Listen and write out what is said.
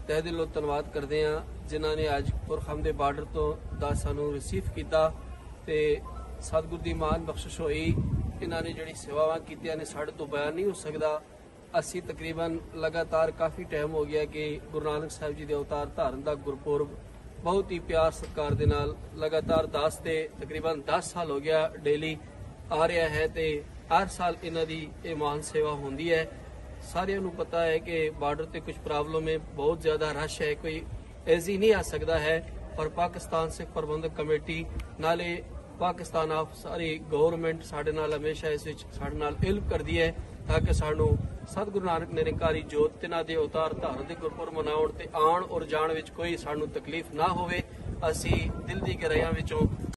तह दिलों धन्नवाद करते हैं जिन्होंने अज पुरखम के बार्डर तो सानू रिसीव किया ते सतगुर की मान बख्शिश हुई। इन्होंने जी सेवावां कीतियां ने साढ़े तो बयान नहीं हो सकता। असी तकरीबन लगातार काफ़ी टाइम हो गया कि गुरु नानक साहब जी के अवतार धारण का गुरपुरब बहुत ही प्यार सत्कार दे नाल लगातार तकरीबन 10 साल हो गया डेली आ रहा है। तो हर साल इन्हों की ये महान सेवा होंदी है। सारिਆਂ ਨੂੰ पता है कि बार्डर से कुछ प्रॉब्लम है, बहुत ज़्यादा रश है, कोई ऐसी नहीं आ सकता है। पर पाकिस्तान सिख प्रबंधक कमेटी नाले पाकिस्तान आप सारी गवर्नमेंट साढ़े नाल हमेशा इस साढ़े नाल हेल्प करती है ताकि सानू सतगुरु नानक निरंकारी जोत तिन्हां दे अवतार धारण के गुरपुरब मनाउण ते आउण और जाण विच कोई सानू तकलीफ ना होवे। असी दिल दी गहराइयां विचों